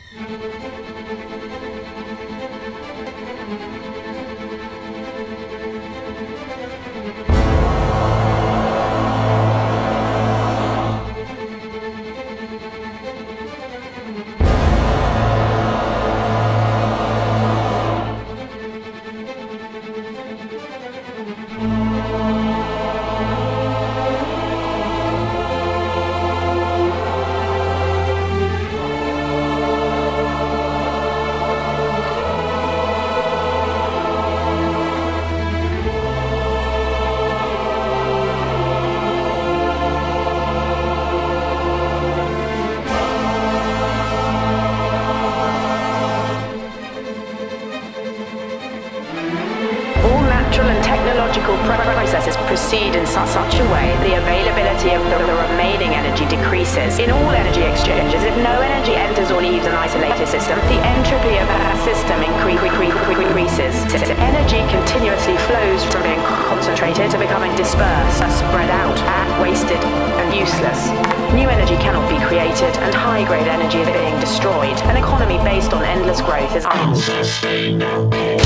Processes proceed in such a way the availability of the remaining energy decreases. In all energy exchanges, if no energy enters or leaves an isolated system, the entropy of that system increases. Energy continuously flows from being concentrated to becoming dispersed, spread out, wasted, and useless. New energy cannot be created, and high-grade energy is being destroyed. An economy based on endless growth is unsustainable.